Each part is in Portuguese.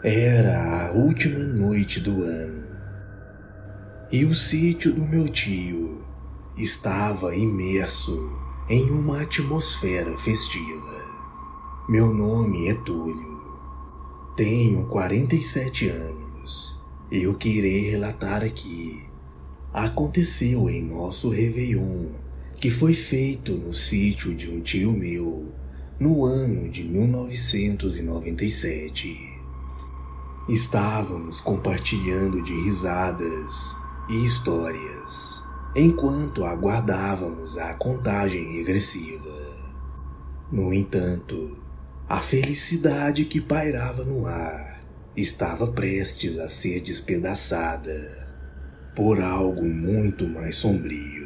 Era a última noite do ano e o sítio do meu tio estava imerso em uma atmosfera festiva. Meu nome é Túlio, tenho 47 anos e o que irei relatar aqui aconteceu em nosso Réveillon, que foi feito no sítio de um tio meu no ano de 1997. Estávamos compartilhando de risadas e histórias enquanto aguardávamos a contagem regressiva. No entanto, a felicidade que pairava no ar estava prestes a ser despedaçada por algo muito mais sombrio.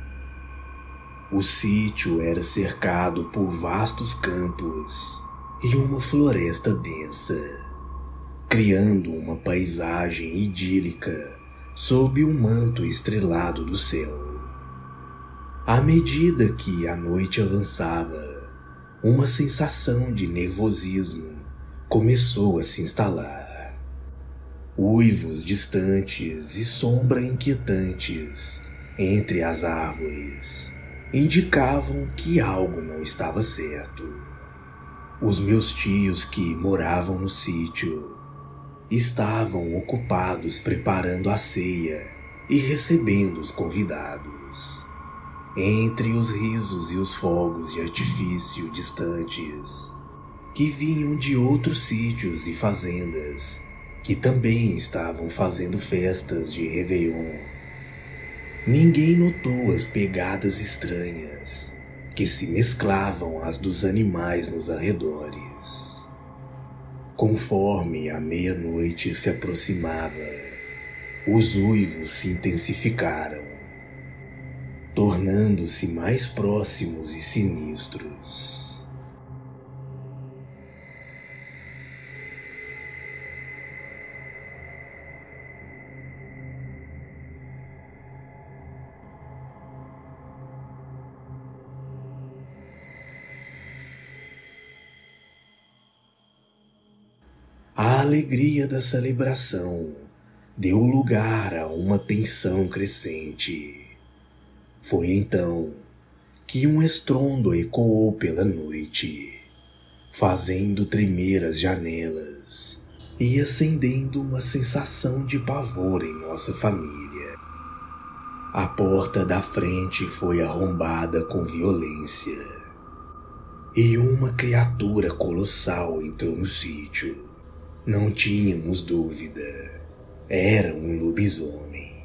O sítio era cercado por vastos campos e uma floresta densa, criando uma paisagem idílica sob um manto estrelado do céu. À medida que a noite avançava, uma sensação de nervosismo começou a se instalar. Uivos distantes e sombras inquietantes entre as árvores indicavam que algo não estava certo. Os meus tios que moravam no sítio estavam ocupados preparando a ceia e recebendo os convidados. Entre os risos e os fogos de artifício distantes, que vinham de outros sítios e fazendas, que também estavam fazendo festas de Réveillon, ninguém notou as pegadas estranhas que se mesclavam às dos animais nos arredores. Conforme a meia-noite se aproximava, os uivos se intensificaram, tornando-se mais próximos e sinistros. A alegria da celebração deu lugar a uma tensão crescente. Foi então que um estrondo ecoou pela noite, fazendo tremer as janelas e acendendo uma sensação de pavor em nossa família. A porta da frente foi arrombada com violência e uma criatura colossal entrou no sítio. Não tínhamos dúvida, era um lobisomem.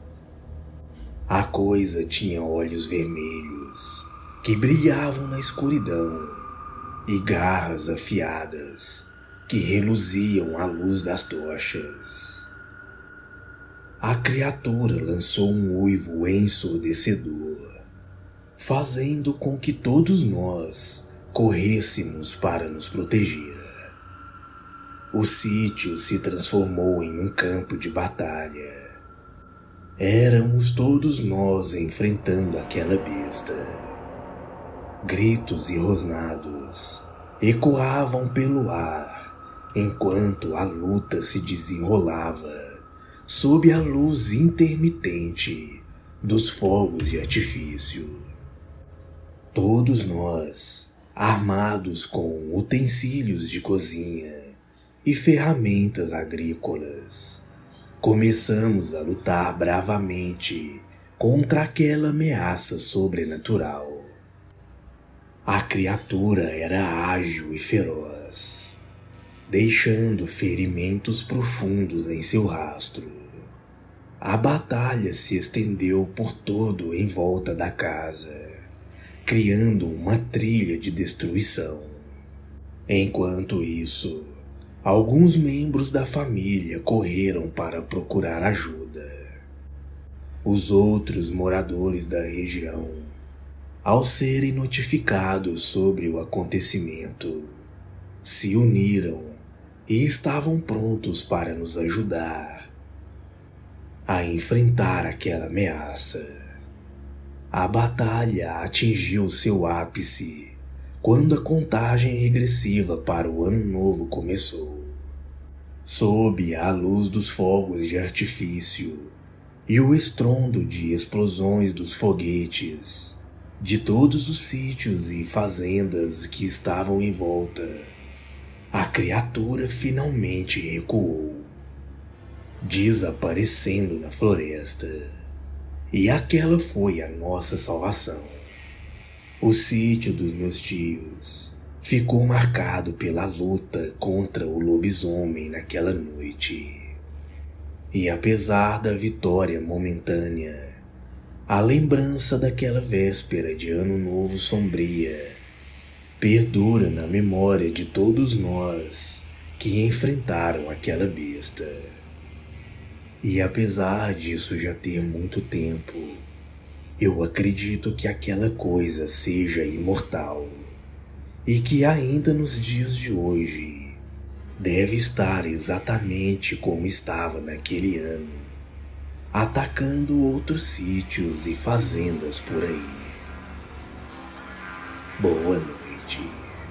A coisa tinha olhos vermelhos que brilhavam na escuridão e garras afiadas que reluziam à luz das tochas. A criatura lançou um uivo ensurdecedor, fazendo com que todos nós corrêssemos para nos proteger. O sítio se transformou em um campo de batalha. Éramos todos nós enfrentando aquela besta. Gritos e rosnados ecoavam pelo ar enquanto a luta se desenrolava sob a luz intermitente dos fogos de artifício. Todos nós, armados com utensílios de cozinha e ferramentas agrícolas, começamos a lutar bravamente contra aquela ameaça sobrenatural. A criatura era ágil e feroz, deixando ferimentos profundos em seu rastro. A batalha se estendeu por todo em volta da casa, criando uma trilha de destruição. Enquanto isso, alguns membros da família correram para procurar ajuda. Os outros moradores da região, ao serem notificados sobre o acontecimento, se uniram e estavam prontos para nos ajudar a enfrentar aquela ameaça. A batalha atingiu seu ápice quando a contagem regressiva para o ano novo começou. Sob a luz dos fogos de artifício e o estrondo de explosões dos foguetes de todos os sítios e fazendas que estavam em volta, a criatura finalmente recuou, desaparecendo na floresta. E aquela foi a nossa salvação. O sítio dos meus tios ficou marcado pela luta contra o lobisomem naquela noite. E apesar da vitória momentânea, a lembrança daquela véspera de Ano Novo sombria perdura na memória de todos nós que enfrentaram aquela besta. E apesar disso já ter muito tempo, eu acredito que aquela coisa seja imortal e que ainda nos dias de hoje deve estar exatamente como estava naquele ano, atacando outros sítios e fazendas por aí. Boa noite.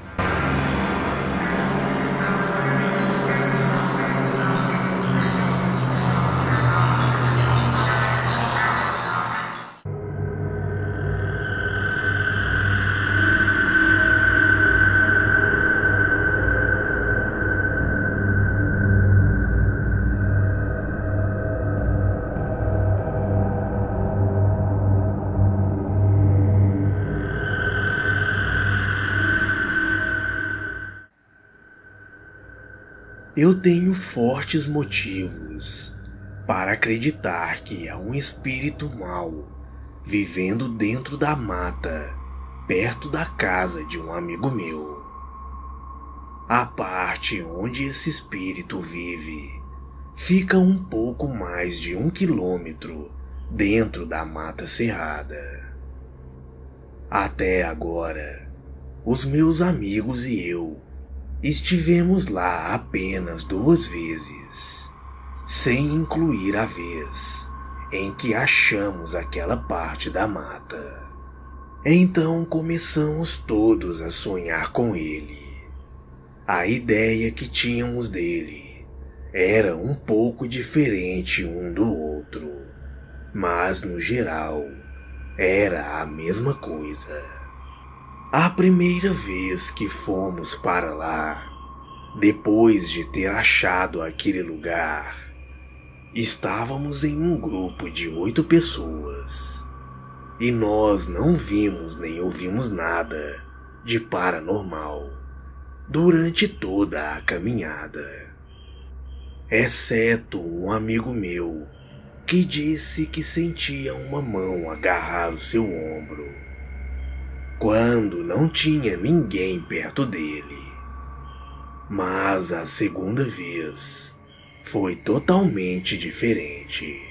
Eu tenho fortes motivos para acreditar que há um espírito mau vivendo dentro da mata, perto da casa de um amigo meu. A parte onde esse espírito vive fica um pouco mais de 1 quilômetro dentro da mata cerrada. Até agora, os meus amigos e eu estivemos lá apenas 2 vezes, sem incluir a vez em que achamos aquela parte da mata. Então começamos todos a sonhar com ele. A ideia que tínhamos dele era um pouco diferente um do outro, mas no geral era a mesma coisa. A primeira vez que fomos para lá, depois de ter achado aquele lugar, estávamos em um grupo de 8 pessoas e nós não vimos nem ouvimos nada de paranormal durante toda a caminhada, exceto um amigo meu que disse que sentia uma mão agarrar o seu ombro quando não tinha ninguém perto dele. Mas a segunda vez foi totalmente diferente.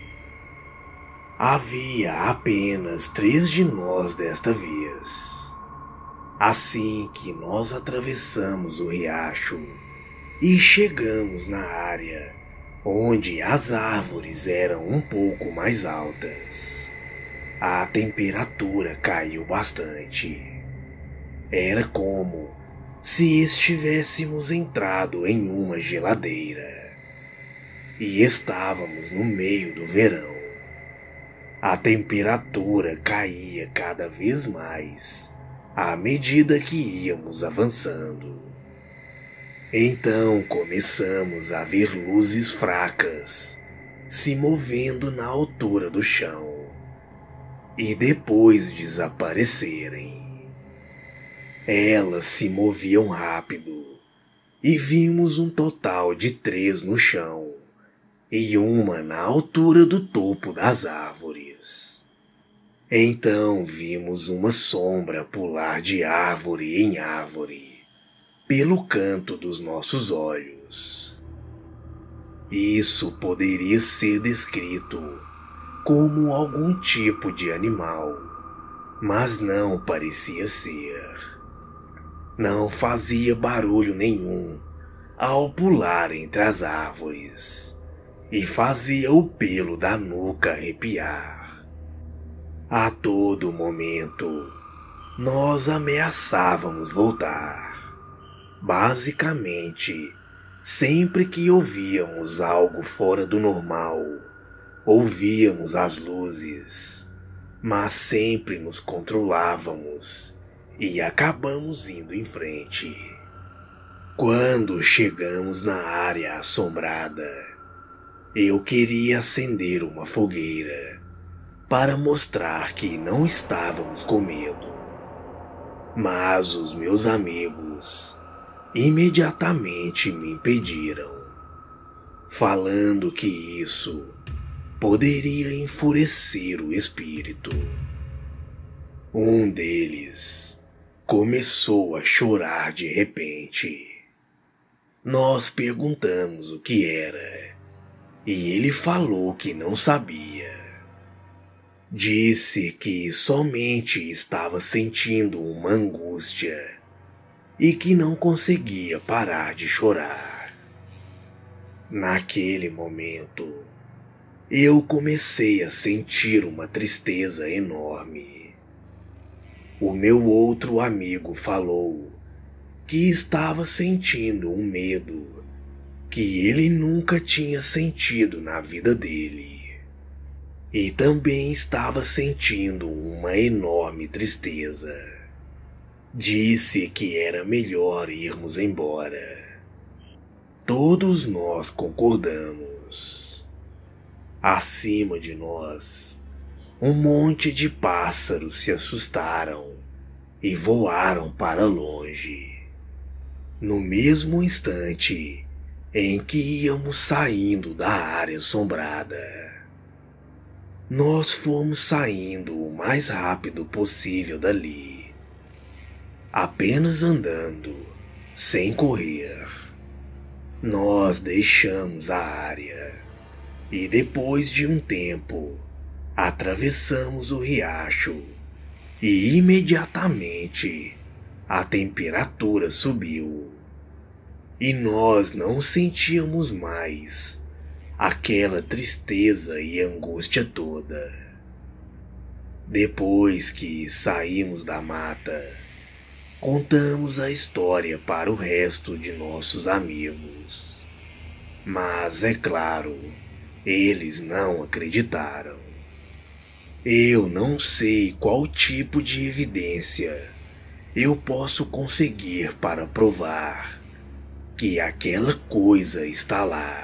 Havia apenas 3 de nós desta vez. Assim que nós atravessamos o riacho e chegamos na área onde as árvores eram um pouco mais altas, a temperatura caiu bastante. Era como se estivéssemos entrado em uma geladeira. E estávamos no meio do verão. A temperatura caía cada vez mais à medida que íamos avançando. Então começamos a ver luzes fracas se movendo na altura do chão e depois desaparecerem. Elas se moviam rápido e vimos um total de 3 no chão e uma na altura do topo das árvores. Então vimos uma sombra pular de árvore em árvore pelo canto dos nossos olhos. Isso poderia ser descrito como algum tipo de animal, mas não parecia ser. Não fazia barulho nenhum ao pular entre as árvores e fazia o pelo da nuca arrepiar. A todo momento, nós ameaçávamos voltar, basicamente Sempre que ouvíamos algo fora do normal, ouvíamos as luzes, mas sempre nos controlávamos e acabamos indo em frente. Quando chegamos na área assombrada, eu queria acender uma fogueira para mostrar que não estávamos com medo. Mas os meus amigos imediatamente me impediram, falando que isso poderia enfurecer o espírito. Um deles começou a chorar de repente. Nós perguntamos o que era e ele falou que não sabia. Disse que somente estava sentindo uma angústia e que não conseguia parar de chorar. Naquele momento, eu comecei a sentir uma tristeza enorme. O meu outro amigo falou que estava sentindo um medo que ele nunca tinha sentido na vida dele. E também estava sentindo uma enorme tristeza. Disse que era melhor irmos embora. Todos nós concordamos. Acima de nós, um monte de pássaros se assustaram e voaram para longe. No mesmo instante em que íamos saindo da área assombrada, nós fomos saindo o mais rápido possível dali, apenas andando, sem correr. Nós deixamos a área e depois de um tempo atravessamos o riacho e imediatamente a temperatura subiu e nós não sentíamos mais aquela tristeza e angústia toda. Depois que saímos da mata, contamos a história para o resto de nossos amigos. Mas, é claro, eles não acreditaram. Eu não sei qual tipo de evidência eu posso conseguir para provar que aquela coisa está lá.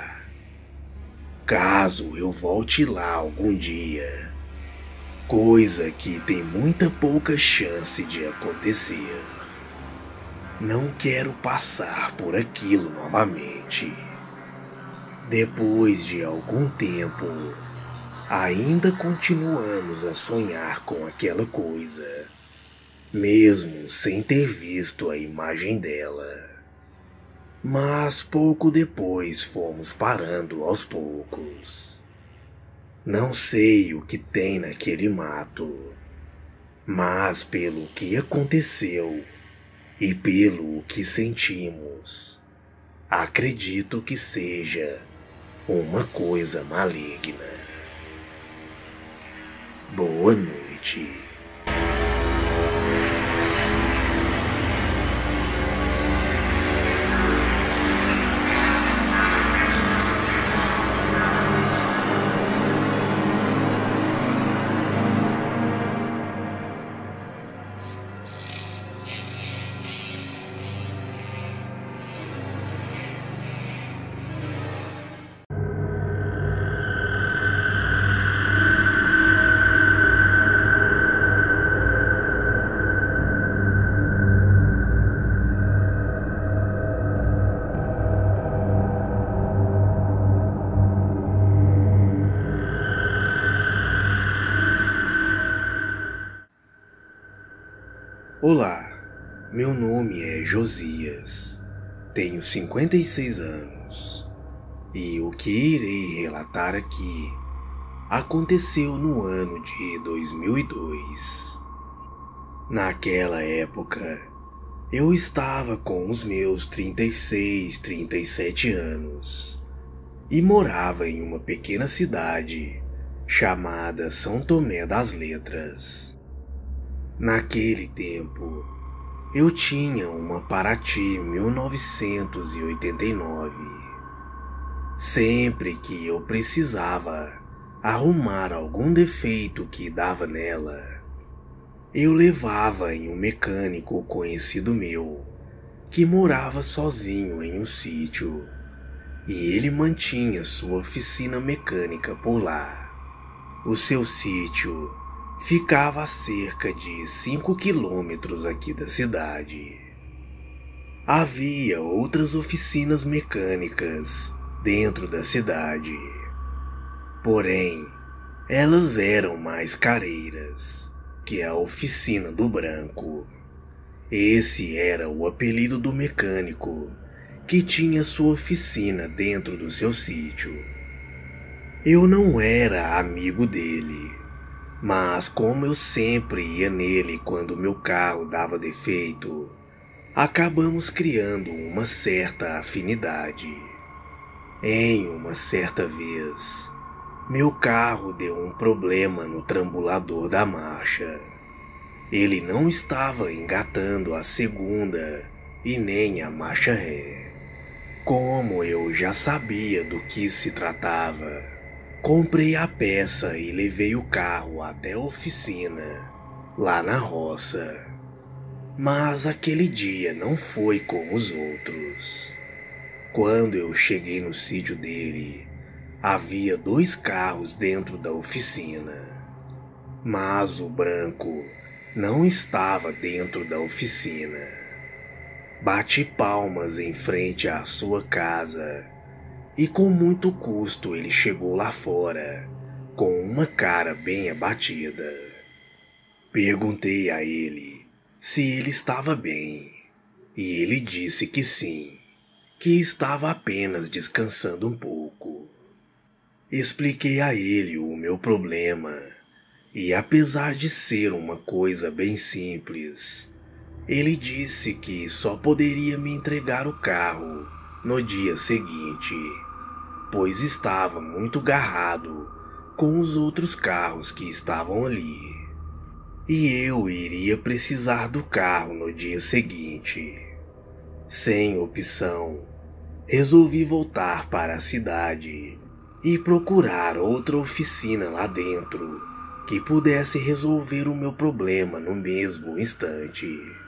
Caso eu volte lá algum dia, coisa que tem muita pouca chance de acontecer, não quero passar por aquilo novamente. Depois de algum tempo, ainda continuamos a sonhar com aquela coisa, mesmo sem ter visto a imagem dela. Mas pouco depois fomos parando aos poucos. Não sei o que tem naquele mato, mas pelo que aconteceu e pelo que sentimos, acredito que seja uma coisa maligna. Boa noite. Olá, meu nome é Josias, tenho 56 anos e o que irei relatar aqui aconteceu no ano de 2002. Naquela época, eu estava com os meus 36, 37 anos e morava em uma pequena cidade chamada São Tomé das Letras. Naquele tempo, Eu tinha uma Paraty 1989. Sempre que eu precisava arrumar algum defeito que dava nela, eu levava em um mecânico conhecido meu, que morava sozinho em um sítio, e ele mantinha sua oficina mecânica por lá. O seu sítio ficava a cerca de 5 quilômetros aqui da cidade. Havia outras oficinas mecânicas dentro da cidade, porém, elas eram mais careiras que a oficina do Branco. Esse era o apelido do mecânico que tinha sua oficina dentro do seu sítio. Eu não era amigo dele, mas como eu sempre ia nele quando meu carro dava defeito, acabamos criando uma certa afinidade. Em uma certa vez, meu carro deu um problema no trambulador da marcha. Ele não estava engatando a segunda e nem a marcha ré. Como eu já sabia do que se tratava, comprei a peça e levei o carro até a oficina, lá na roça. Mas aquele dia não foi como os outros. Quando eu cheguei no sítio dele, havia 2 carros dentro da oficina. Mas o Branco não estava dentro da oficina. Bati palmas em frente à sua casa e com muito custo ele chegou lá fora, com uma cara bem abatida. Perguntei a ele se ele estava bem, e ele disse que sim, que estava apenas descansando um pouco. Expliquei a ele o meu problema, e apesar de ser uma coisa bem simples, ele disse que só poderia me entregar o carro no dia seguinte, pois estava muito garrado com os outros carros que estavam ali. E eu iria precisar do carro no dia seguinte. Sem opção, resolvi voltar para a cidade e procurar outra oficina lá dentro que pudesse resolver o meu problema no mesmo instante.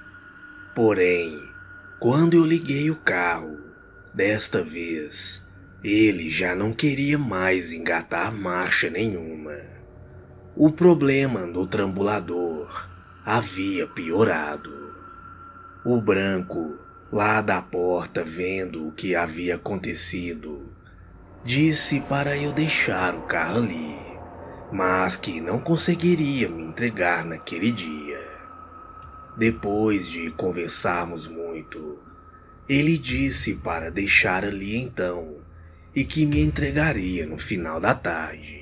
Porém, quando eu liguei o carro, desta vez, ele já não queria mais engatar marcha nenhuma. O problema no trambulador havia piorado. O Branco, lá da porta vendo o que havia acontecido, disse para eu deixar o carro ali, mas que não conseguiria me entregar naquele dia. Depois de conversarmos muito, ele disse para deixar ali então e que me entregaria no final da tarde.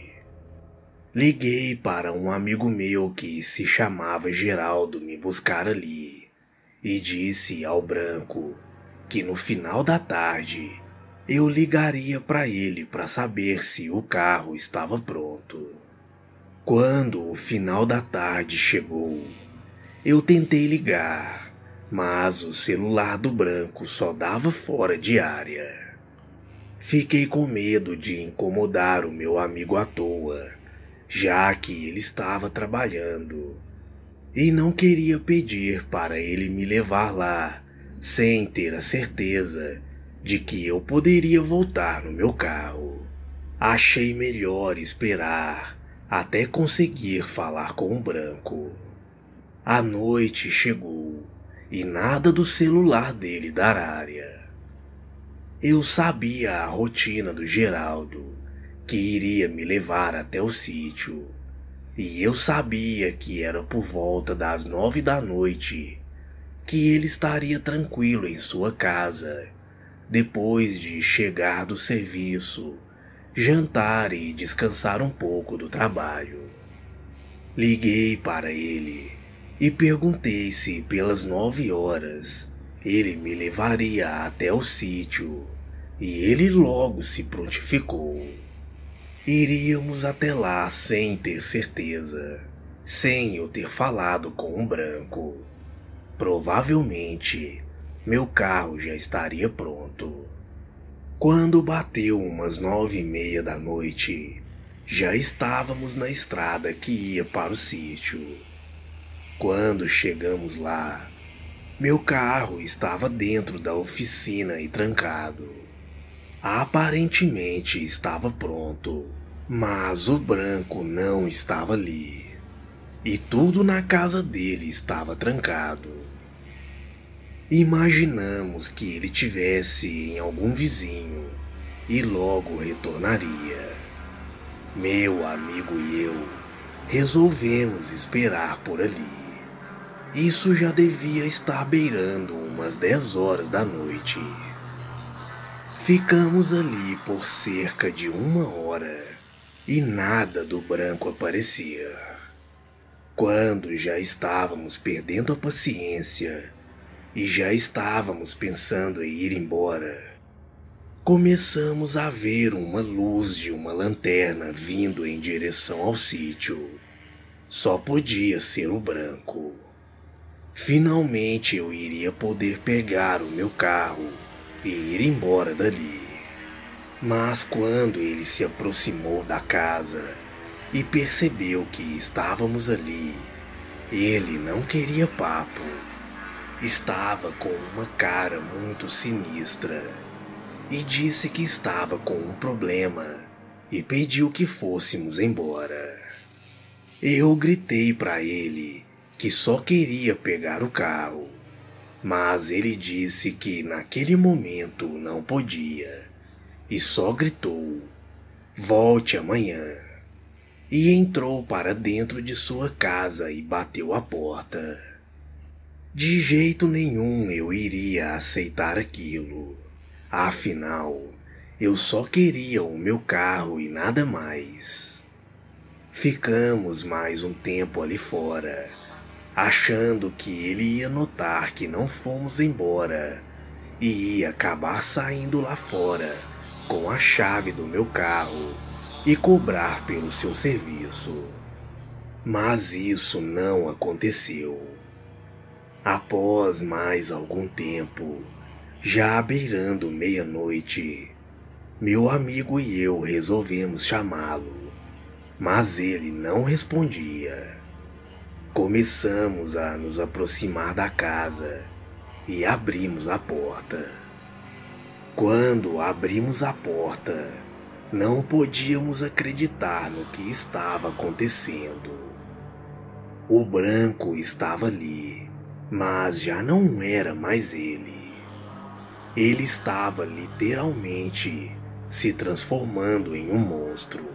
Liguei para um amigo meu que se chamava Geraldo me buscar ali e disse ao Branco que no final da tarde eu ligaria para ele para saber se o carro estava pronto. Quando o final da tarde chegou, eu tentei ligar, mas o celular do Branco só dava fora de área. Fiquei com medo de incomodar o meu amigo à toa, já que ele estava trabalhando, e não queria pedir para ele me levar lá sem ter a certeza de que eu poderia voltar no meu carro. Achei melhor esperar até conseguir falar com o Branco. A noite chegou e nada do celular dele dar área. Eu sabia a rotina do Geraldo, que iria me levar até o sítio, e eu sabia que era por volta das 9 da noite que ele estaria tranquilo em sua casa, depois de chegar do serviço, jantar e descansar um pouco do trabalho. Liguei para ele e perguntei se pelas 9 horas ele me levaria até o sítio, e ele logo se prontificou. Iríamos até lá sem ter certeza, sem eu ter falado com o Branco. Provavelmente, meu carro já estaria pronto. Quando bateu umas 9h30 da noite, já estávamos na estrada que ia para o sítio. Quando chegamos lá, meu carro estava dentro da oficina e trancado. Aparentemente estava pronto, mas o branco não estava ali. E tudo na casa dele estava trancado. Imaginamos que ele tivesse em algum vizinho e logo retornaria. Meu amigo e eu resolvemos esperar por ali. Isso já devia estar beirando umas 10 horas da noite. Ficamos ali por cerca de 1 hora e nada do branco aparecia. Quando já estávamos perdendo a paciência e já estávamos pensando em ir embora, começamos a ver uma luz de uma lanterna vindo em direção ao sítio. Só podia ser o branco. Finalmente eu iria poder pegar o meu carro e ir embora dali. Mas quando ele se aproximou da casa e percebeu que estávamos ali, ele não queria papo. Estava com uma cara muito sinistra e disse que estava com um problema e pediu que fôssemos embora. Eu gritei para ele que só queria pegar o carro, mas ele disse que naquele momento não podia e só gritou: "Volte amanhã", e entrou para dentro de sua casa e bateu a porta. De jeito nenhum eu iria aceitar aquilo. Afinal, eu só queria o meu carro e nada mais. Ficamos mais um tempo ali fora, achando que ele ia notar que não fomos embora e ia acabar saindo lá fora com a chave do meu carro e cobrar pelo seu serviço. Mas isso não aconteceu. Após mais algum tempo, já beirando meia-noite, meu amigo e eu resolvemos chamá-lo, mas ele não respondia. Começamos a nos aproximar da casa e abrimos a porta. Quando abrimos a porta, não podíamos acreditar no que estava acontecendo. O branco estava ali, mas já não era mais ele. Ele estava literalmente se transformando em um monstro.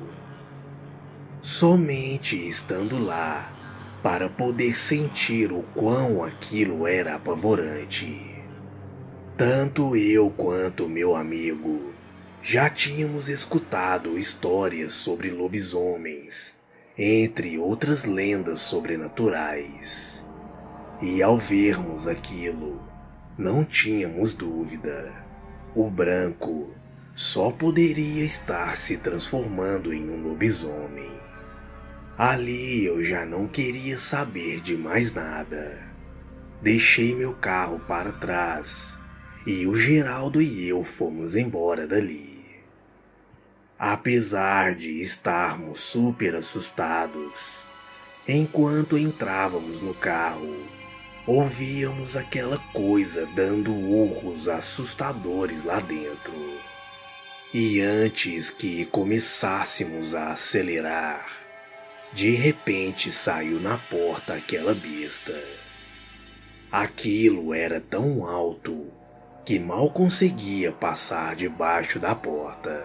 Somente estando lá para poder sentir o quão aquilo era apavorante. Tanto eu quanto meu amigo já tínhamos escutado histórias sobre lobisomens, entre outras lendas sobrenaturais. E ao vermos aquilo, não tínhamos dúvida. O branco só poderia estar se transformando em um lobisomem. Ali eu já não queria saber de mais nada. Deixei meu carro para trás e o Geraldo e eu fomos embora dali. Apesar de estarmos super assustados, enquanto entrávamos no carro, ouvíamos aquela coisa dando urros assustadores lá dentro. E antes que começássemos a acelerar, de repente saiu na porta aquela besta. Aquilo era tão alto que mal conseguia passar debaixo da porta.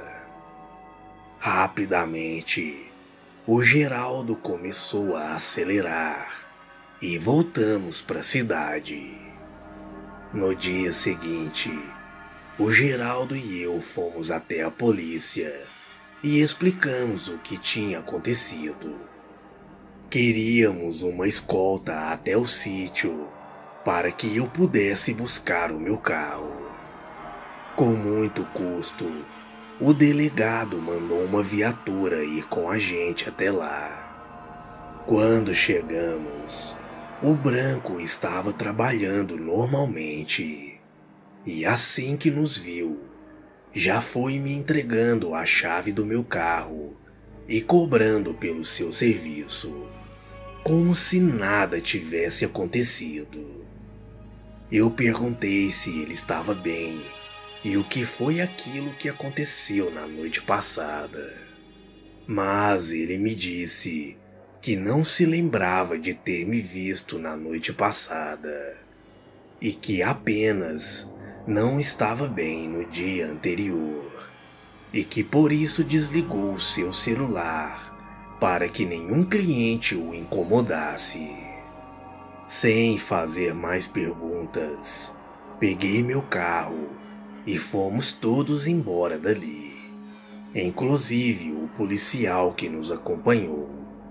Rapidamente, o Geraldo começou a acelerar e voltamos para a cidade. No dia seguinte, o Geraldo e eu fomos até a polícia e explicamos o que tinha acontecido. Queríamos uma escolta até o sítio para que eu pudesse buscar o meu carro. Com muito custo, o delegado mandou uma viatura ir com a gente até lá. Quando chegamos, O branco estava trabalhando normalmente e assim que nos viu, já foi me entregando a chave do meu carro e cobrando pelo seu serviço, como se nada tivesse acontecido. Eu perguntei se ele estava bem e o que foi aquilo que aconteceu na noite passada. Mas ele me disse que não se lembrava de ter me visto na noite passada e que apenas não estava bem no dia anterior e que por isso desligou o seu celular para que nenhum cliente o incomodasse. Sem fazer mais perguntas, peguei meu carro e fomos todos embora dali, inclusive o policial que nos acompanhou.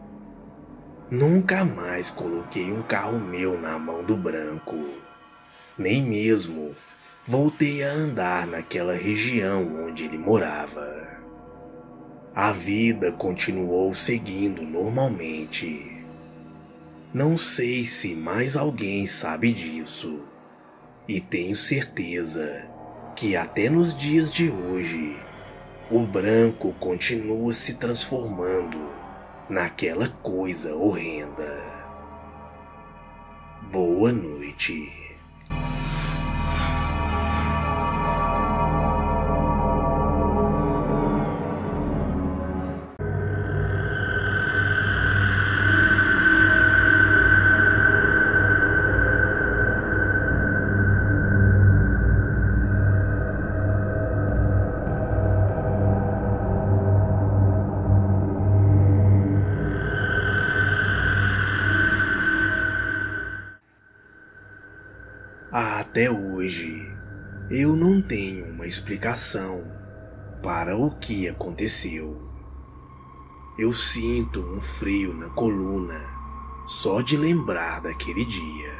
Nunca mais coloquei um carro meu na mão do branco, nem mesmo voltei a andar naquela região onde ele morava. A vida continuou seguindo normalmente. Não sei se mais alguém sabe disso, e tenho certeza que até nos dias de hoje, o branco continua se transformando naquela coisa horrenda. Boa noite. Até hoje, eu não tenho uma explicação para o que aconteceu. Eu sinto um frio na coluna só de lembrar daquele dia.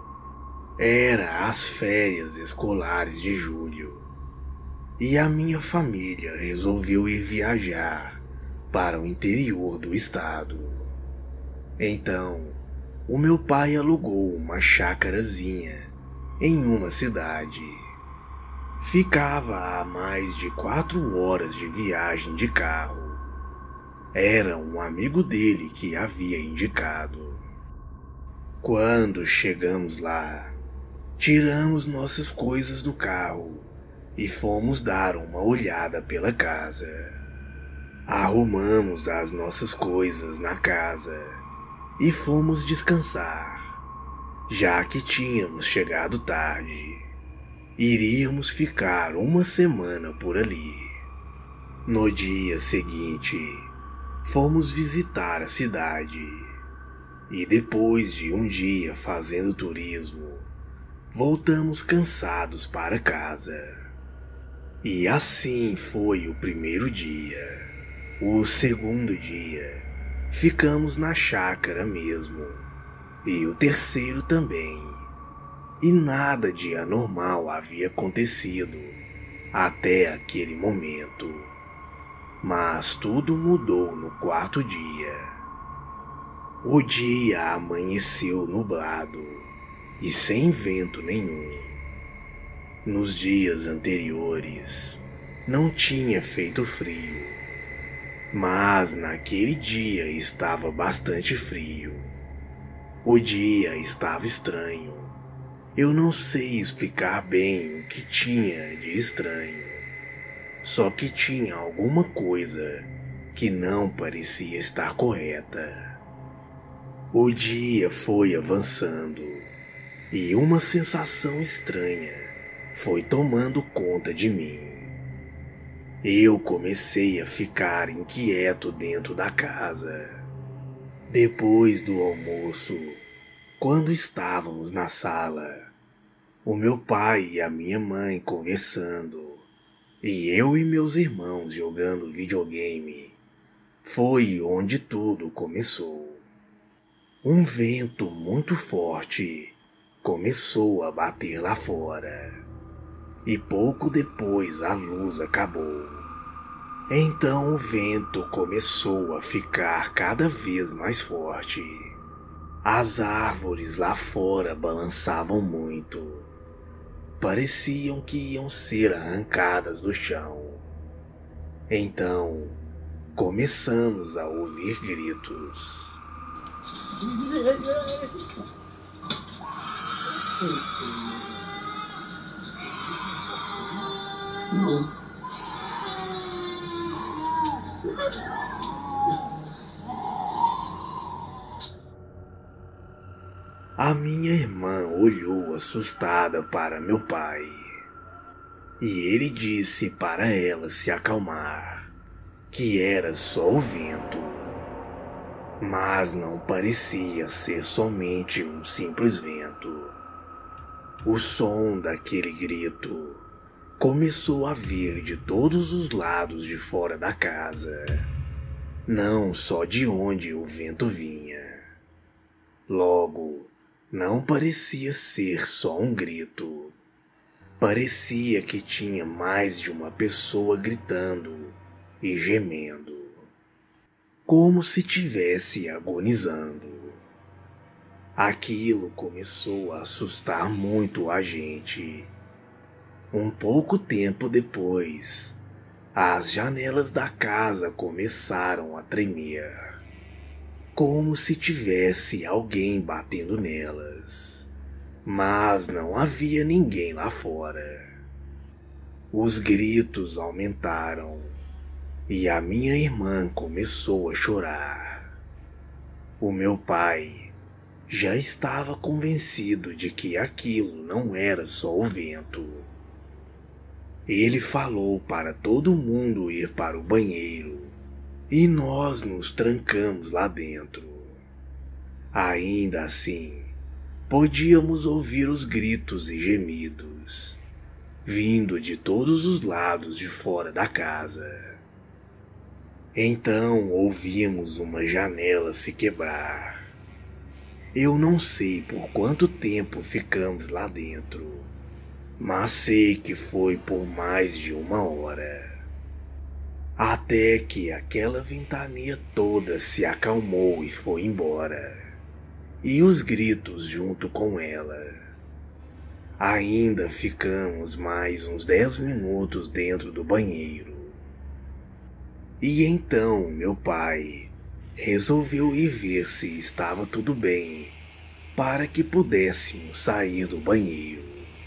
Era as férias escolares de julho e a minha família resolveu ir viajar para o interior do estado. Então, o meu pai alugou uma chácarazinha em uma cidade. Ficava a mais de 4 horas de viagem de carro. Era um amigo dele que havia indicado. Quando chegamos lá, tiramos nossas coisas do carro e fomos dar uma olhada pela casa. Arrumamos as nossas coisas na casa e fomos descansar, já que tínhamos chegado tarde. Iríamos ficar uma semana por ali. No dia seguinte, fomos visitar a cidade e depois de um dia fazendo turismo, voltamos cansados para casa. E assim foi o primeiro dia. O segundo dia, ficamos na chácara mesmo, e o terceiro também. E nada de anormal havia acontecido até aquele momento. Mas tudo mudou no quarto dia. O dia amanheceu nublado e sem vento nenhum. Nos dias anteriores não tinha feito frio, mas naquele dia estava bastante frio. O dia estava estranho. Eu não sei explicar bem o que tinha de estranho. Só que tinha alguma coisa que não parecia estar correta. O dia foi avançando e uma sensação estranha foi tomando conta de mim. Eu comecei a ficar inquieto dentro da casa. Depois do almoço, quando estávamos na sala, o meu pai e a minha mãe conversando, e eu e meus irmãos jogando videogame, foi onde tudo começou. Um vento muito forte começou a bater lá fora, e pouco depois a luz acabou. Então o vento começou a ficar cada vez mais forte. As árvores lá fora balançavam muito. Pareciam que iam ser arrancadas do chão. Então, começamos a ouvir gritos. A minha irmã olhou assustada para meu pai, e ele disse para ela se acalmar, que era só o vento. Mas não parecia ser somente um simples vento. O som daquele grito começou a vir de todos os lados de fora da casa, não só de onde o vento vinha. Logo, não parecia ser só um grito. Parecia que tinha mais de uma pessoa gritando e gemendo, como se tivesse agonizando. Aquilo começou a assustar muito a gente. Um pouco tempo depois, as janelas da casa começaram a tremer, como se tivesse alguém batendo nelas, mas não havia ninguém lá fora. Os gritos aumentaram e a minha irmã começou a chorar. O meu pai já estava convencido de que aquilo não era só o vento. Ele falou para todo mundo ir para o banheiro e nós nos trancamos lá dentro. Ainda assim, podíamos ouvir os gritos e gemidos, vindo de todos os lados de fora da casa. Então ouvimos uma janela se quebrar. Eu não sei por quanto tempo ficamos lá dentro, mas sei que foi por mais de 1 hora. Até que aquela ventania toda se acalmou e foi embora, e os gritos junto com ela. Ainda ficamos mais uns 10 minutos dentro do banheiro. E então meu pai resolveu ir ver se estava tudo bem, para que pudéssemos sair do banheiro.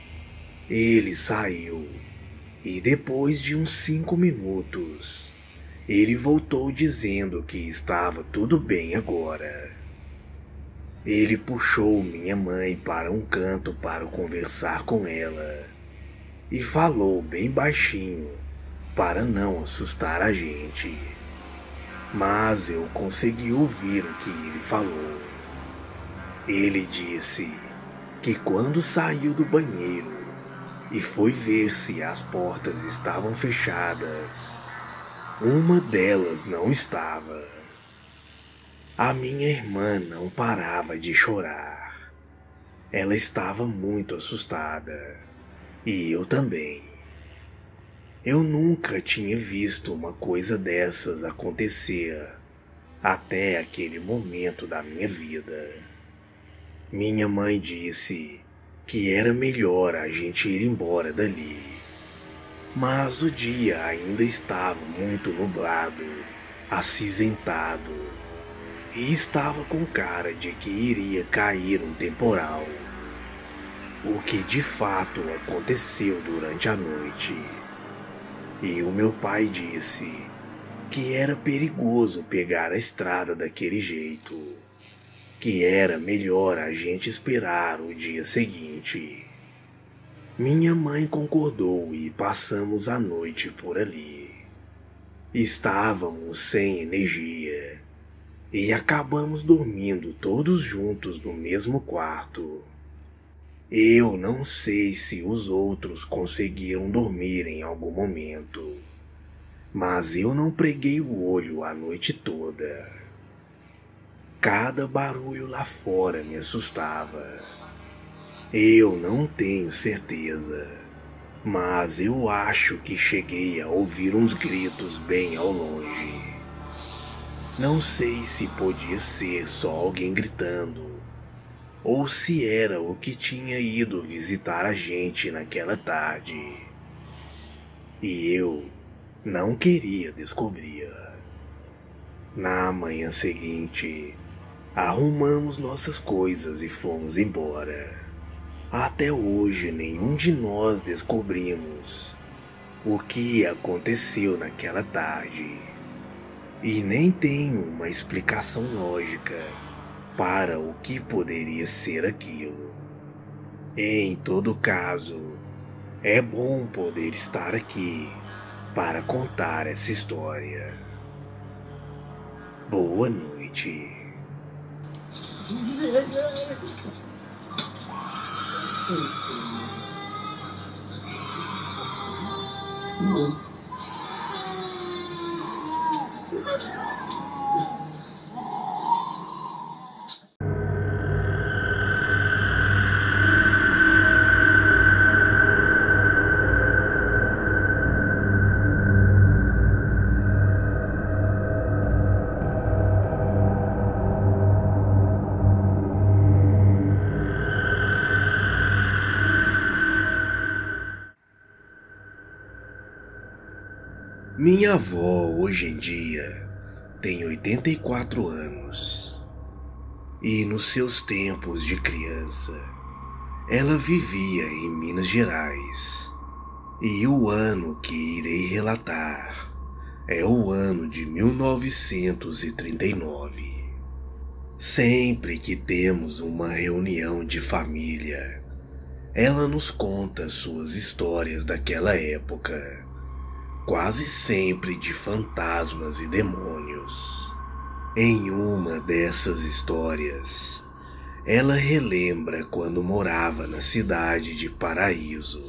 Ele saiu, e depois de uns 5 minutos, ele voltou dizendo que estava tudo bem agora. Ele puxou minha mãe para um canto para conversar com ela, e falou bem baixinho para não assustar a gente. Mas eu consegui ouvir o que ele falou. Ele disse que quando saiu do banheiro e foi ver se as portas estavam fechadas, uma delas não estava. A minha irmã não parava de chorar. Ela estava muito assustada, e eu também. Eu nunca tinha visto uma coisa dessas acontecer até aquele momento da minha vida. Minha mãe disse que era melhor a gente ir embora dali, mas o dia ainda estava muito nublado, acinzentado, e estava com cara de que iria cair um temporal, o que de fato aconteceu durante a noite. E o meu pai disse que era perigoso pegar a estrada daquele jeito, que era melhor a gente esperar o dia seguinte. Minha mãe concordou e passamos a noite por ali. Estávamos sem energia e acabamos dormindo todos juntos no mesmo quarto. Eu não sei se os outros conseguiram dormir em algum momento, mas eu não preguei o olho a noite toda. Cada barulho lá fora me assustava. Eu não tenho certeza, mas eu acho que cheguei a ouvir uns gritos bem ao longe. Não sei se podia ser só alguém gritando ou se era o que tinha ido visitar a gente naquela tarde. E eu não queria descobrir. Na manhã seguinte, arrumamos nossas coisas e fomos embora. Até hoje nenhum de nós descobrimos o que aconteceu naquela tarde. E nem tenho uma explicação lógica para o que poderia ser aquilo. Em todo caso, é bom poder estar aqui para contar essa história. Boa noite. Minha avó hoje em dia tem 84 anos e nos seus tempos de criança ela vivia em Minas Gerais, e o ano que irei relatar é o ano de 1939. Sempre que temos uma reunião de família, ela nos conta suas histórias daquela época, quase sempre de fantasmas e demônios. Em uma dessas histórias, ela relembra quando morava na cidade de Paraíso.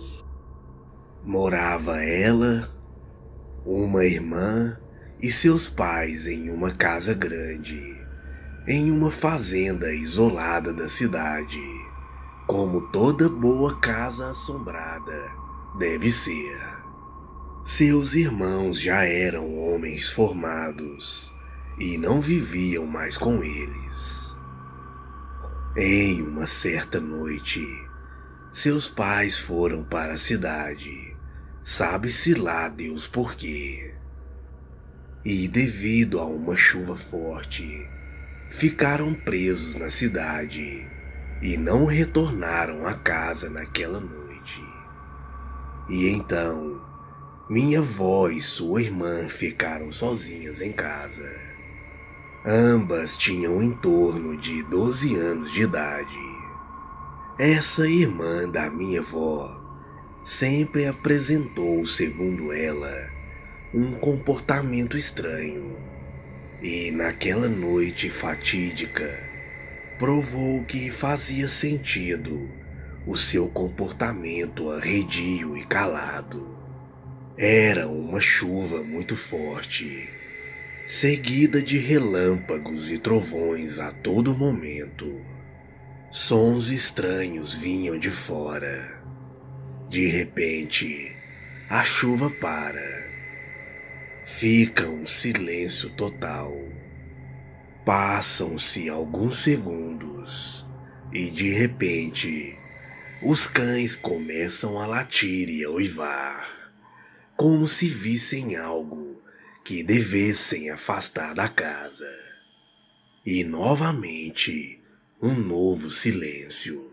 Morava ela, uma irmã e seus pais em uma casa grande, em uma fazenda isolada da cidade, como toda boa casa assombrada deve ser. Seus irmãos já eram homens formados e não viviam mais com eles. Em uma certa noite, seus pais foram para a cidade, sabe-se lá Deus por quê. E devido a uma chuva forte, ficaram presos na cidade e não retornaram a casa naquela noite. E então, minha avó e sua irmã ficaram sozinhas em casa. Ambas tinham em torno de 12 anos de idade. Essa irmã da minha avó sempre apresentou, segundo ela, um comportamento estranho. E naquela noite fatídica, provou que fazia sentido o seu comportamento arredio e calado. Era uma chuva muito forte, seguida de relâmpagos e trovões a todo momento. Sons estranhos vinham de fora. De repente, a chuva para. Fica um silêncio total. Passam-se alguns segundos e de repente, os cães começam a latir e a uivar, como se vissem algo que devessem afastar da casa. E novamente, um novo silêncio.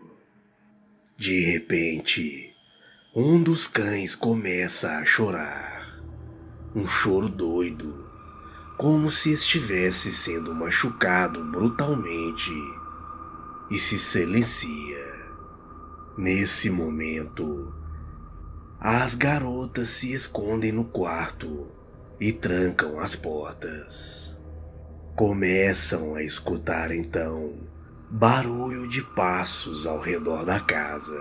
De repente, um dos cães começa a chorar. Um choro doido, como se estivesse sendo machucado brutalmente, e se silencia. Nesse momento, as garotas se escondem no quarto e trancam as portas. Começam a escutar então barulho de passos ao redor da casa,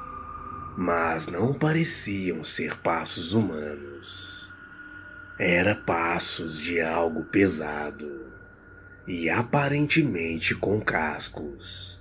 mas não pareciam ser passos humanos. Era passos de algo pesado e aparentemente com cascos.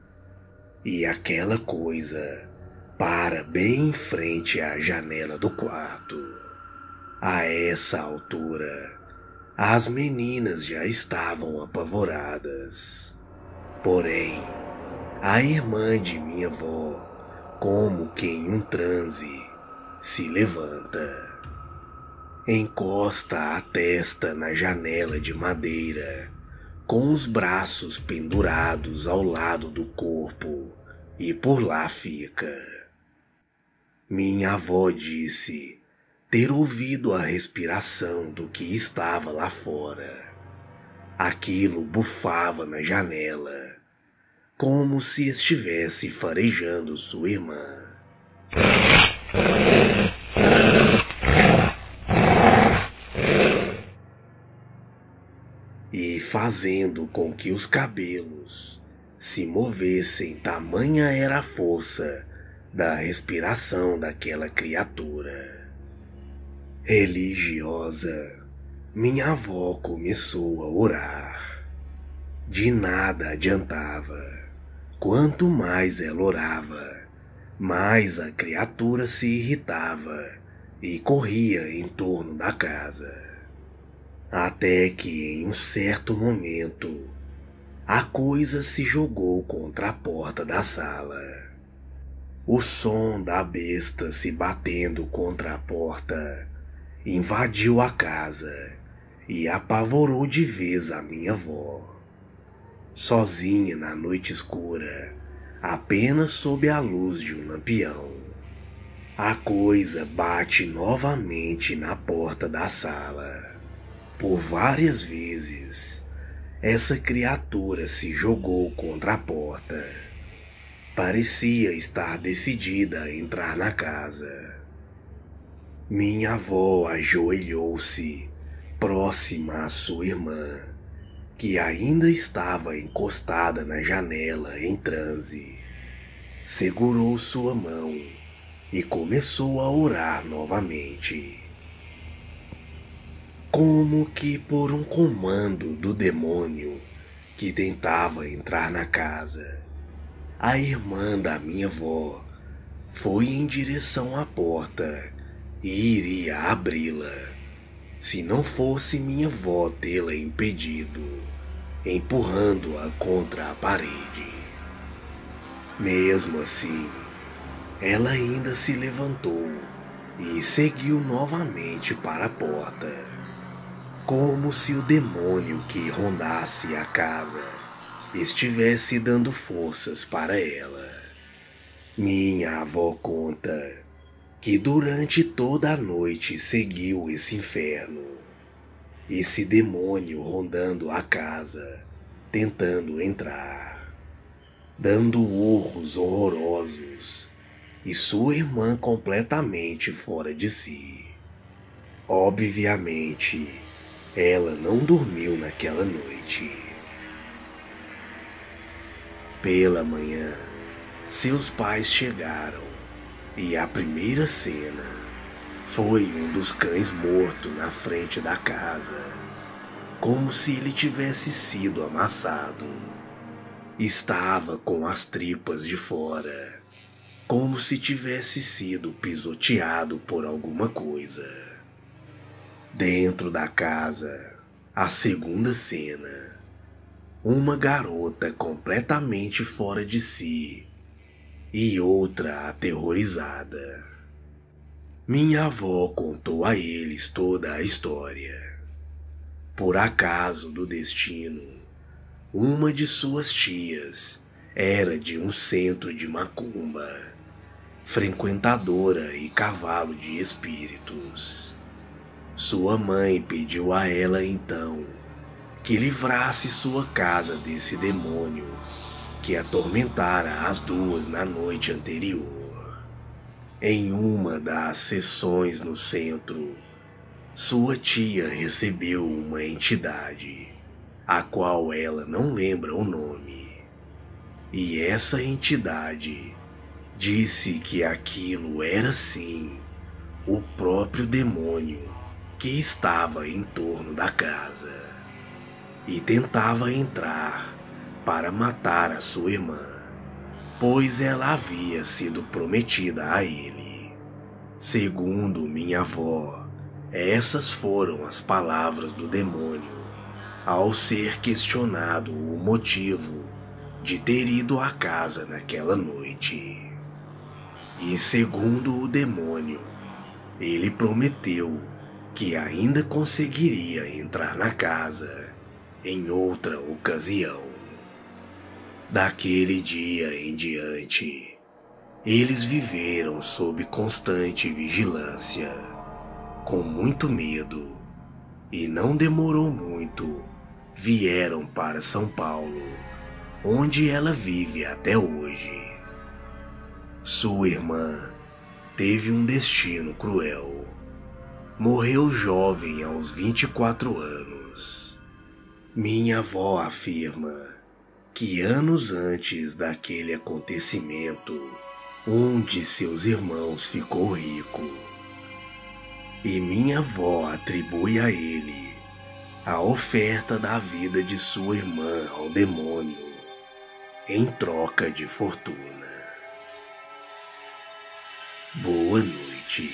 E aquela coisa para bem em frente à janela do quarto. A essa altura, as meninas já estavam apavoradas. Porém, A irmã de minha avó, como que em um transe, se levanta. Encosta a testa na janela de madeira, com os braços pendurados ao lado do corpo, e por lá fica. Minha avó disse ter ouvido a respiração do que estava lá fora. Aquilo bufava na janela, como se estivesse farejando sua irmã. E fazendo com que os cabelos se movessem, tamanha era a força da respiração daquela criatura. Religiosa, minha avó começou a orar. De nada adiantava. Quanto mais ela orava, mais a criatura se irritava e corria em torno da casa. Até que em um certo momento, a coisa se jogou contra a porta da sala. O som da besta se batendo contra a porta invadiu a casa e apavorou de vez a minha avó. Sozinha na noite escura, apenas sob a luz de um lampião, a coisa bate novamente na porta da sala. Por várias vezes, essa criatura se jogou contra a porta. Parecia estar decidida a entrar na casa. Minha avó ajoelhou-se próxima à sua irmã, que ainda estava encostada na janela em transe. Segurou sua mão e começou a orar novamente. Como que por um comando do demônio que tentava entrar na casa, a irmã da minha avó foi em direção à porta e iria abri-la, se não fosse minha avó tê-la impedido, empurrando-a contra a parede. Mesmo assim, ela ainda se levantou e seguiu novamente para a porta, como se o demônio que rondasse a casa estivesse dando forças para ela. Minha avó conta que durante toda a noite seguiu esse inferno, esse demônio rondando a casa, tentando entrar, dando urros horrorosos, e sua irmã completamente fora de si. Obviamente, ela não dormiu naquela noite. Pela manhã, seus pais chegaram e a primeira cena foi um dos cães morto na frente da casa, como se ele tivesse sido amassado. Estava com as tripas de fora, como se tivesse sido pisoteado por alguma coisa. Dentro da casa, a segunda cena, uma garota completamente fora de si e outra aterrorizada. Minha avó contou a eles toda a história. Por acaso do destino, uma de suas tias era de um centro de macumba, frequentadora e cavalo de espíritos. Sua mãe pediu a ela então que livrasse sua casa desse demônio que atormentara as duas na noite anterior. Em uma das sessões no centro, sua tia recebeu uma entidade, a qual ela não lembra o nome. E essa entidade disse que aquilo era sim o próprio demônio que estava em torno da casa e tentava entrar para matar a sua irmã, pois ela havia sido prometida a ele. Segundo minha avó, essas foram as palavras do demônio ao ser questionado o motivo de ter ido à casa naquela noite. E segundo o demônio, ele prometeu que ainda conseguiria entrar na casa em outra ocasião. Daquele dia em diante, eles viveram sob constante vigilância, com muito medo, e não demorou muito, vieram para São Paulo, onde ela vive até hoje. Sua irmã teve um destino cruel. Morreu jovem aos 24 anos. Minha avó afirma que anos antes daquele acontecimento, um de seus irmãos ficou rico. E minha avó atribui a ele a oferta da vida de sua irmã ao demônio, em troca de fortuna. Boa noite.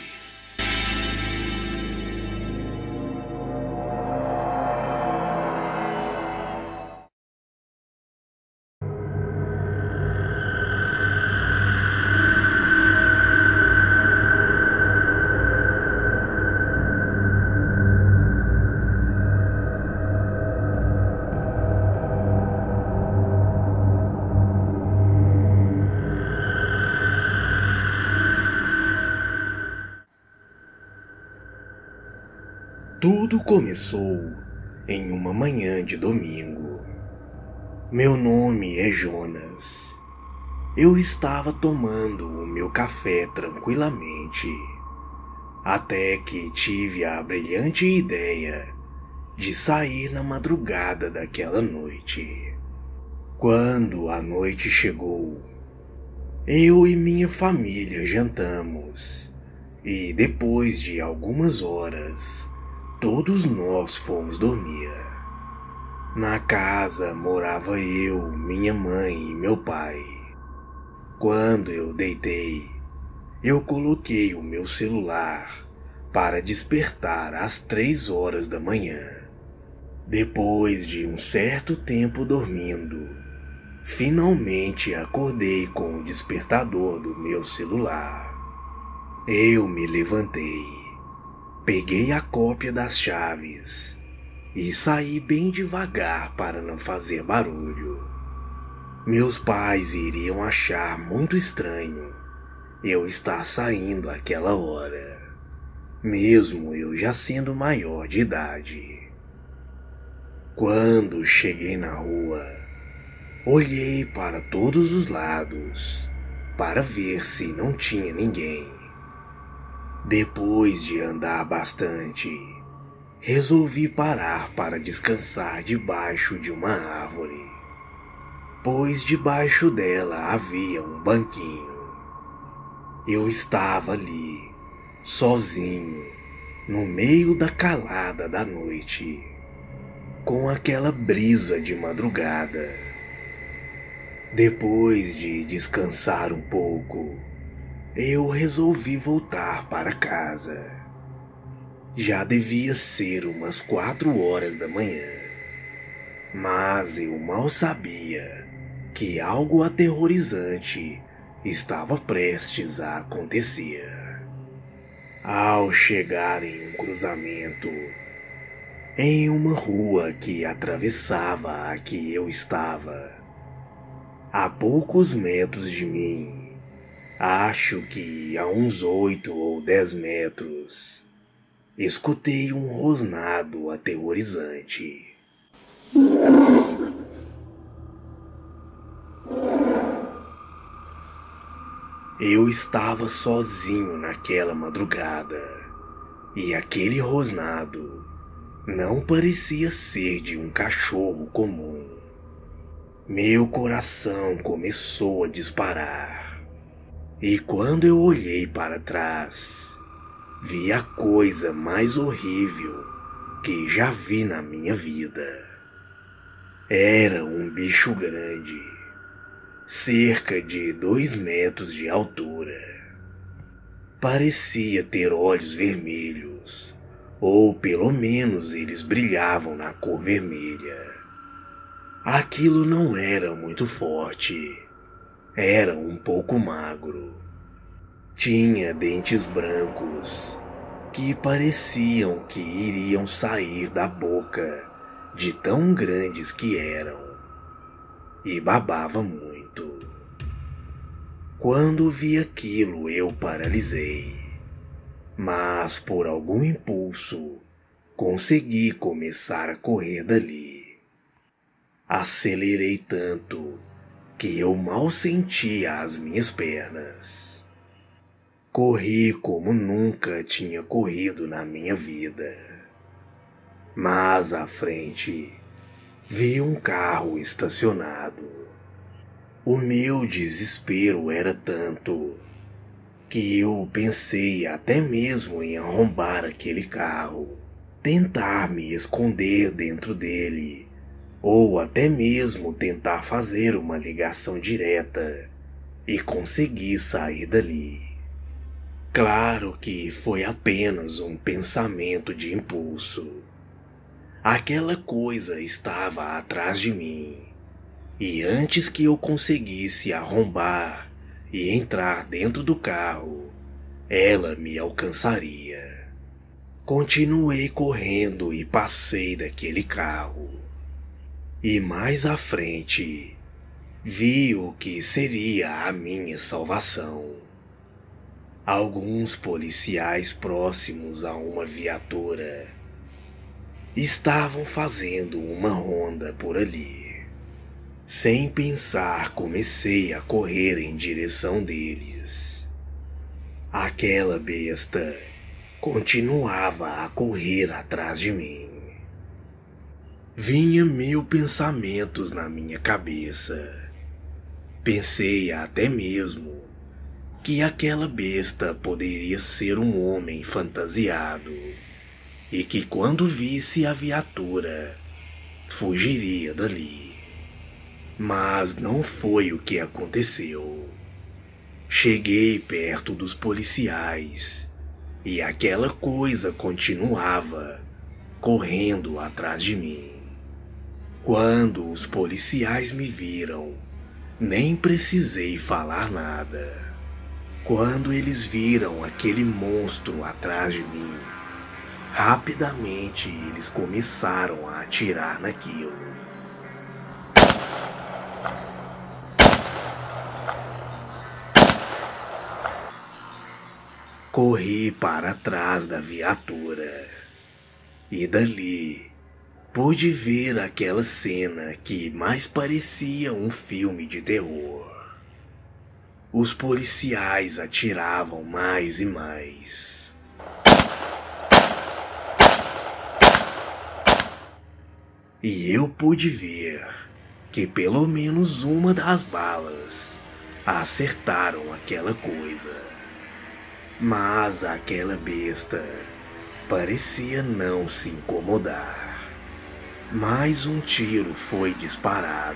Tudo começou em uma manhã de domingo. Meu nome é Jonas. Eu estava tomando o meu café tranquilamente, até que tive a brilhante ideia de sair na madrugada daquela noite. Quando a noite chegou, eu e minha família jantamos, e depois de algumas horas, todos nós fomos dormir. Na casa morava eu, minha mãe e meu pai. Quando eu deitei, eu coloquei o meu celular para despertar às 3 horas da manhã. Depois de um certo tempo dormindo, finalmente acordei com o despertador do meu celular. Eu me levantei, peguei a cópia das chaves e saí bem devagar para não fazer barulho. Meus pais iriam achar muito estranho eu estar saindo àquela hora, mesmo eu já sendo maior de idade. Quando cheguei na rua, olhei para todos os lados para ver se não tinha ninguém. Depois de andar bastante, resolvi parar para descansar debaixo de uma árvore, pois debaixo dela havia um banquinho. Eu estava ali, sozinho, no meio da calada da noite, com aquela brisa de madrugada. Depois de descansar um pouco, eu resolvi voltar para casa. Já devia ser umas 4 horas da manhã, mas eu mal sabia que algo aterrorizante estava prestes a acontecer. Ao chegar em um cruzamento, em uma rua que atravessava a que eu estava, a poucos metros de mim, acho que a uns 8 ou 10 metros, escutei um rosnado aterrorizante. Eu estava sozinho naquela madrugada, e aquele rosnado não parecia ser de um cachorro comum. Meu coração começou a disparar, e quando eu olhei para trás, vi a coisa mais horrível que já vi na minha vida. Era um bicho grande, cerca de 2 metros de altura. Parecia ter olhos vermelhos, ou pelo menos eles brilhavam na cor vermelha. Aquilo não era muito forte, era um pouco magro. Tinha dentes brancos que pareciam que iriam sair da boca de tão grandes que eram, e babava muito. Quando vi aquilo, eu paralisei, mas por algum impulso consegui começar a correr dali. Acelerei tanto que eu mal sentia as minhas pernas. Corri como nunca tinha corrido na minha vida. Mas à frente vi um carro estacionado. O meu desespero era tanto que eu pensei até mesmo em arrombar aquele carro, tentar me esconder dentro dele, ou até mesmo tentar fazer uma ligação direta e conseguir sair dali. Claro que foi apenas um pensamento de impulso. Aquela coisa estava atrás de mim, e antes que eu conseguisse arrombar e entrar dentro do carro, ela me alcançaria. Continuei correndo e passei daquele carro. E mais à frente, vi o que seria a minha salvação. Alguns policiais próximos a uma viatura estavam fazendo uma ronda por ali. Sem pensar, comecei a correr em direção deles. Aquela besta continuava a correr atrás de mim. Vinha 1000 pensamentos na minha cabeça. Pensei até mesmo que aquela besta poderia ser um homem fantasiado e que quando visse a viatura, fugiria dali. Mas não foi o que aconteceu. Cheguei perto dos policiais e aquela coisa continuava correndo atrás de mim. Quando os policiais me viram, nem precisei falar nada. Quando eles viram aquele monstro atrás de mim, rapidamente eles começaram a atirar naquilo. Corri para trás da viatura e dali pude ver aquela cena que mais parecia um filme de terror. Os policiais atiravam mais e mais. E eu pude ver que pelo menos uma das balas acertaram aquela coisa. Mas aquela besta parecia não se incomodar. Mais um tiro foi disparado.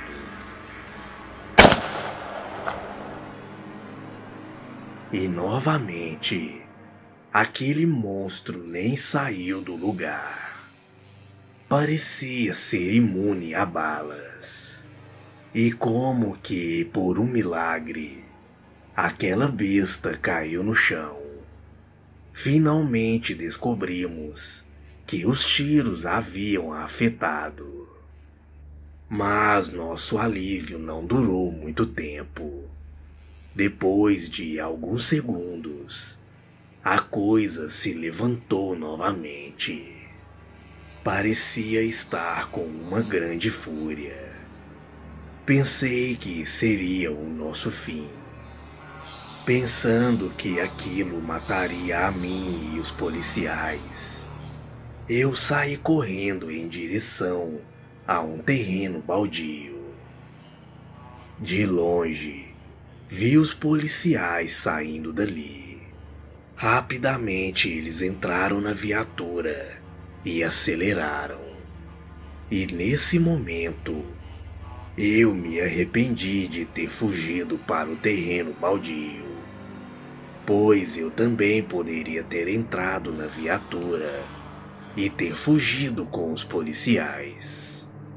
E novamente, aquele monstro nem saiu do lugar. Parecia ser imune a balas. E como que, por um milagre, aquela besta caiu no chão. Finalmente descobrimos que os tiros haviam afetado. Mas nosso alívio não durou muito tempo. Depois de alguns segundos, a coisa se levantou novamente. Parecia estar com uma grande fúria. Pensei que seria o nosso fim. Pensando que aquilo mataria a mim e os policiais, eu saí correndo em direção a um terreno baldio. De longe, vi os policiais saindo dali. Rapidamente eles entraram na viatura e aceleraram. E nesse momento, eu me arrependi de ter fugido para o terreno baldio, pois eu também poderia ter entrado na viatura e ter fugido com os policiais.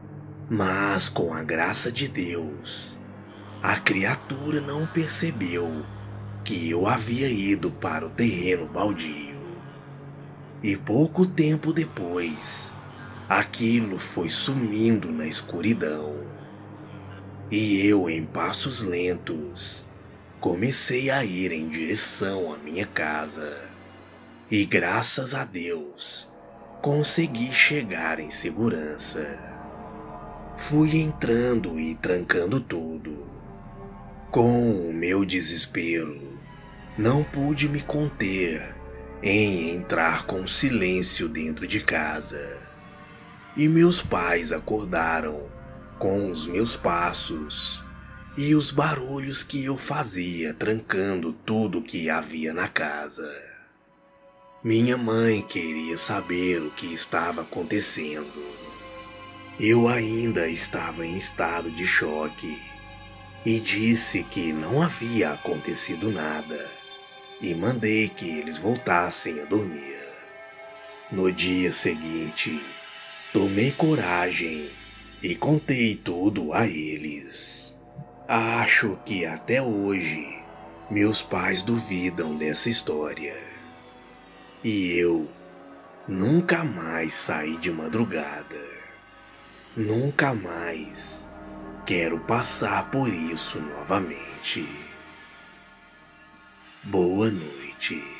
Mas com a graça de Deus, a criatura não percebeu que eu havia ido para o terreno baldio. E pouco tempo depois, aquilo foi sumindo na escuridão. E eu, em passos lentos, comecei a ir em direção à minha casa. E graças a Deus, consegui chegar em segurança. Fui entrando e trancando tudo. Com o meu desespero, não pude me conter em entrar com silêncio dentro de casa. E meus pais acordaram com os meus passos e os barulhos que eu fazia trancando tudo que havia na casa. Minha mãe queria saber o que estava acontecendo. Eu ainda estava em estado de choque e disse que não havia acontecido nada e mandei que eles voltassem a dormir. No dia seguinte, tomei coragem e contei tudo a eles. Acho que até hoje meus pais duvidam dessa história. E eu nunca mais saí de madrugada. Nunca mais quero passar por isso novamente. Boa noite.